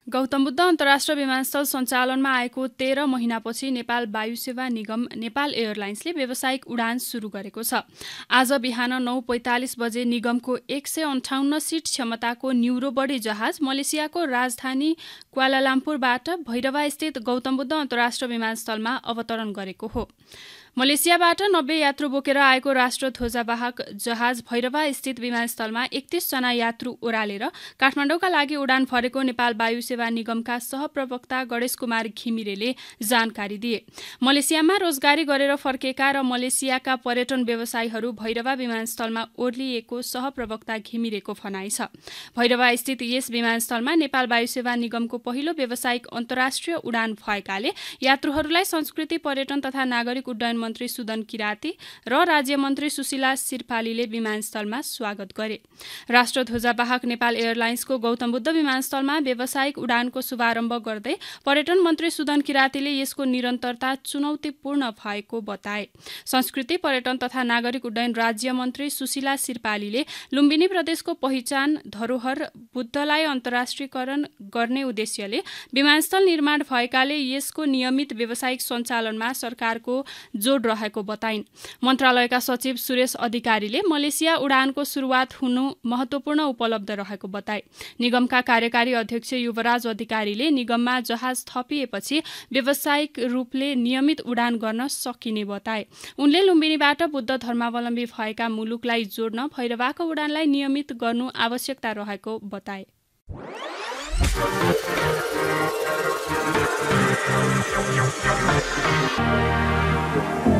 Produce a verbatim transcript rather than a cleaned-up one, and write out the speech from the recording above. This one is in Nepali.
गौतम बुद्ध अन्तर्राष्ट्रिय विमानस्थल सञ्चालनमा आएको तेह्र महिनापछि नेपाल वायुसेवा निगम नेपाल एयरलाइन्सले व्यावसायिक उडान सुरु गरेको छ। आज बिहान नौ पैंतालिस बजे निगमको एक सय अन्ठाउन्न सिट क्षमताको न्युरो बडी जहाज मलेसियाको राजधानी क्वालालम्पुरबाट भैरवा स्थित गौतम बुद्ध अन्तर्राष्ट्रिय विमानस्थलमा अवतरण गरेको हो। मलेसियाबाट नब्बे यात्रु बोकेर आएको राष्ट्रध्वजावाहक जहाज भैरवा स्थित विमानस्थलमा एकतीस जना यात्रु ओह्रालेर काठमाडौँका लागि उडान भरेको नेपाल वायुसेवा निगमका सहप्रवक्ता गणेश कुमार घिमिरेले जानकारी दिए। मलेसियामा रोजगारी गरेर फर्केका र मलेसियाका पर्यटन व्यवसायीहरू भैरवा विमानस्थलमा ओर्लिएको सहप्रवक्ता घिमिरेको भनाइ छ। भैरवा स्थित यस विमानस्थलमा नेपाल वायुसेवा निगमको पहिलो व्यावसायिक अन्तर्राष्ट्रिय उडान भएकाले यात्रुहरूलाई संस्कृति पर्यटन तथा नागरिक उड्डयन मन्त्री सुदन किराती र राज्य मन्त्री सुशीला सिरपालीले विमानस्थलमा स्वागत गरे। राष्ट्रध्वजावाहक नेपाल एयरलाइन्सको गौतम बुद्ध विमानस्थलमा व्यावसायिक उडानको शुभारम्भ गर्दै पर्यटन मन्त्री सुदन किरातीले यसको निरन्तरता चुनौतीपूर्ण भएको बताए। संस्कृति पर्यटन तथा नागरिक उड्डयन राज्य मन्त्री सुशीला सिरपालीले लुम्बिनी प्रदेशको पहिचान धरोहर बुद्धलाई अन्तर्राष्ट्रियकरण गर्ने उद्देश्यले विमानस्थल निर्माण भएकाले यसको नियमित व्यावसायिक सञ्चालनमा सरकारको जोड रहेको बताइन्। मन्त्रालयका सचिव सुरेश अधिकारीले मलेसिया उडानको सुरुवात हुनु महत्वपूर्ण उपलब्ध रहेको बताए। निगमका कार्यकारी अध्यक्ष युवराज अधिकारीले निगममा जहाज थपिएपछि व्यावसायिक रूपले नियमित उडान गर्न सकिने बताए। उनले लुम्बिनीबाट बुद्ध धर्मावलम्बी भएका मुलुकलाई जोड्न भैरवाको उडानलाई नियमित गर्नु आवश्यकता रहेको बताए। Thank you.